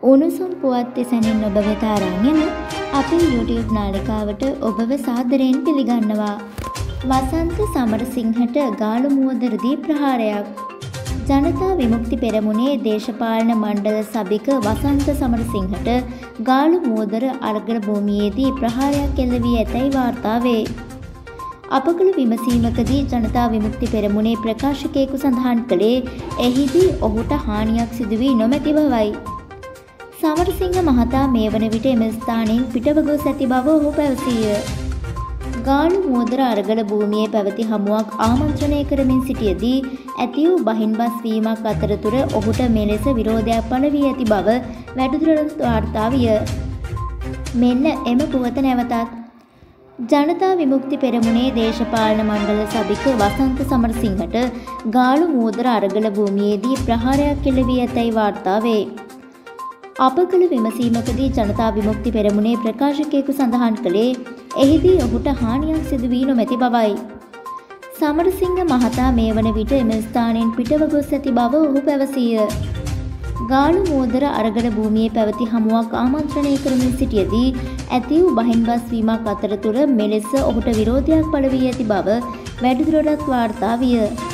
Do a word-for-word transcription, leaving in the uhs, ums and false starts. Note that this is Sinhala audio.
උණුසුම් පුවත් දෙසැනින් ඔබ වෙත අරන් එන අපේ YouTube නාලිකාවට ඔබව සාදරයෙන් පිළිගන්නවා. වසන්ත සමරසිංහට ගාලු මුවදරදී ප්‍රහාරයක්. ජනතා විමුක්ති පෙරමුණේ දේශපාලන මණ්ඩල සභික වසන්ත සමරසිංහට ගාලු මුවදර අරගල භූමියේදී ප්‍රහාරයක් එල්ල වී ඇතැයි වාර්තා වේ. අපකල විමසීමකදී ජනතා විමුක්ති පෙරමුණේ ප්‍රකාශකයෙකු සඳහන් කළේ එහිදී ඔහුට හානියක් සිදු වී නොමැති බවයි. සමරසිංහ මහතා මේ වන විට එම ස්ථානයෙන් පිටව ගොස් ඇති බව ඔහු පැවසීය. ගාලු මුවදර අරගල භූමියේ පැවති හමුවක් ආමන්ත්‍රණය කරමින් සිටියදී ඇති වූ බහින්බස් වීමක් අතරතුර ඔහුට මෙලෙස විරෝධයක් පළ වී ඇති බව වැඩිදුරටත් වාර්තා විය. මෙන්න එම පුවත නැවතත්. ජනතා විමුක්ති පෙරමුණේ දේශපාලන මණ්ඩල සභික වසන්ත සමරසිංහට ගාලු මුවදර අරගල භූමියේදී ප්‍රහාරයක් එල්ල වී ඇතැයි වාර්තා වේ. අපකල විමසීමකදී ජනතා විමුක්ති පෙරමුණේ ප්‍රකාශකයෙකු සඳහන් කළේ එහිදී ඔහුට හානියක් සිදු වී නොමැති බවයි. සමරසිංහ මහතා මේ වන විට එම ස්ථානයෙන් පිටව ගොස් ඇති බව ඔහු පැවසීය. ගාලු මුවදර අරගල භූමියේ පැවති හමුවක් ආමන්ත්‍රණය කරමින් සිටියදී ඇති වූ බහින්බස් වීමක් අතරතුර මෙලෙස ඔහුට විරෝධයක් පළ වී ඇති බව වැඩිදුරටත් වාර්තා විය.